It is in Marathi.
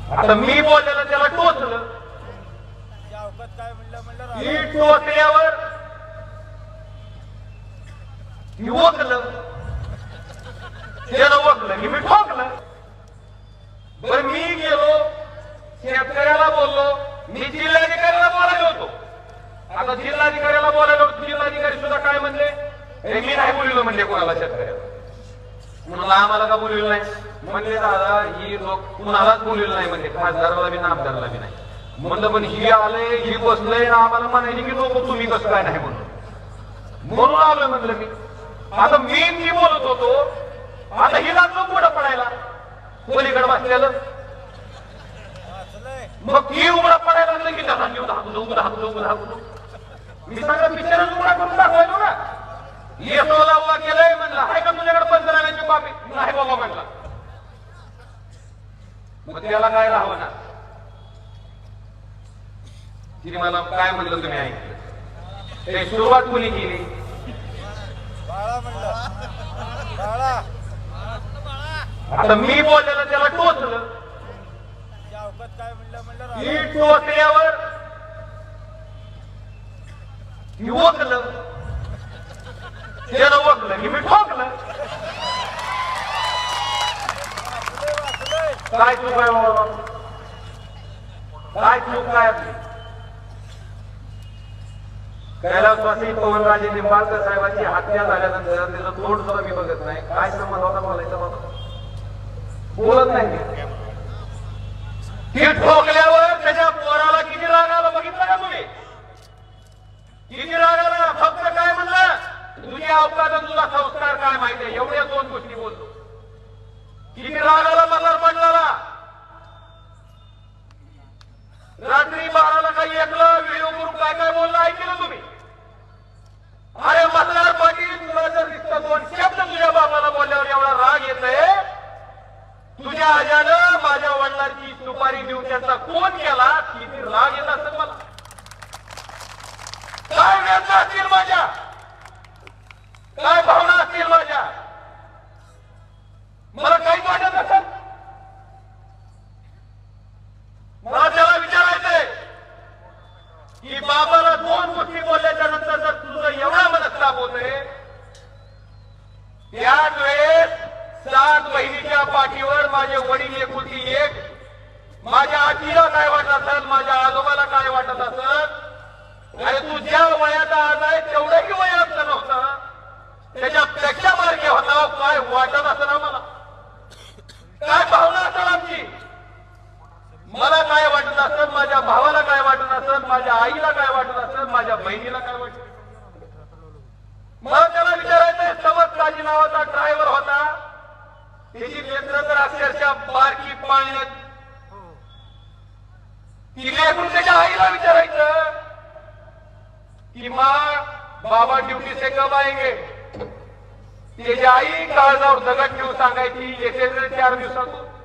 आता मी बोललेलं त्याला टोचलं. ही टोचल्यावर वकलं, त्याला वकलं की मी ठोकलं. बरं मी गेलो शेतकऱ्याला बोललो, मी जिल्हाधिकाऱ्याला बोलायला होतो. आता जिल्हाधिकाऱ्याला बोलायला होतो, जिल्हाधिकारी सुद्धा काय म्हणले, मी नाही बोललो म्हणले कोणाला शेतकऱ्याला. म्हणून आम्हाला का बोललेलं नाही म्हणले, दादा ही लोक कुणालाच बोललेलं नाही म्हणले, खासदाराला बी आमदाराला बी नाही म्हणलं. पण ही आलंय ही बसलंय आम्हाला म्हणायची की लोक तुम्ही कसं काय नाही म्हणून आलोय म्हणलं मी. आता मी बोलत होतो, आता ही लागलो पुढं पडायला पलीकडे बसलेलं. मग ती उघडा पडायला लागलं की त्याला मी सांगा पिक्चरच उघडा करून दाखवायचो ना. येसोला उभा केलंय म्हणलं, आहे का तुझ्याकडे पंचनाम्याची कॉपी? नाही बाबा म्हणला. मग त्याला काय राहावं ना. तिने मला काय म्हणलं तुम्ही ऐकलं, सुरुवात कोणी केली? आता मी बोललेलं त्याला टोचलं. ही टोचल्यावर वकलं, त्याला वकलं की मी ठोकलं. काय चूक आहे बाबा, काय चूक काय आपली? कैलासवासी पवनराजे निंबाळकर साहेबांची हत्या झाल्यानंतर त्याचं तोंड सुद्धा मी बघत नाही. काय संबंध होता बोलायचा बाबा? बोलत नाही. हे ठोकल्यावर त्याच्या पोराला किती राग आला बघितलं का तुम्ही? किती राग आला. फक्त काय म्हणलं, तुझ्या अवकाशात तुझा संस्कार काय माहितीये, एवढ्या दोन गोष्टी बोलतो. किती राग आला मल्हार पाटलाला. रात्री 12ला काही ऐकलं, व्हिडिओ करून काय काय बोललं ऐकलं तुम्ही? अरे मल्हार पाटील, तुला जर नुसतं दोन शब्द तुझ्या बाबाला बोलल्यावर एवढा राग येतोय, तुझ्या आजानं माझ्या वडिलांची सुपारी देऊन त्यांचा खून केला, किती राग येत असेल मला. काय वेदना असतील माझ्या, काय भावना असतील माझ्या, मला काहीच वाटत असेल. मला त्याला विचारायचंय की बाबाला दोन गोष्टी बोलल्याच्या नंतर जर तुझं एवढा मनस्ताप होतोय, त्याच वेळेस 7 बहिणीच्या पाठीवर माझे वडील एकुलती एक, माझ्या आजीला काय वाटत असेल, माझ्या आजोबाला काय वाटत असेल. अरे तू ज्या वयाचा आज आहे तेवढंही वय असलं नव्हतं, त्याच्यापेक्षा मार्गे होता. काय वाटत असेल आम्हाला, काय भावना असेल आमची, मला काय वाटत असेल, माझ्या भावाला काय वाटत असेल, माझ्या आईला काय वाटत असेल, माझ्या बहिणीला काय वाटत. मला त्याला विचारायचंय, समज काजी नावाचा ड्रायव्हर होता, त्याची लेकरं तर अक्षरशः बारकी पाळण्यात, ती लेकरून त्याच्या आईला विचारायचं की माँ बाबा ड्यूटी से कब आएंगे. त्याची आई काळजावर दगड ठेवून सांगायची, येते 4 दिवसातून.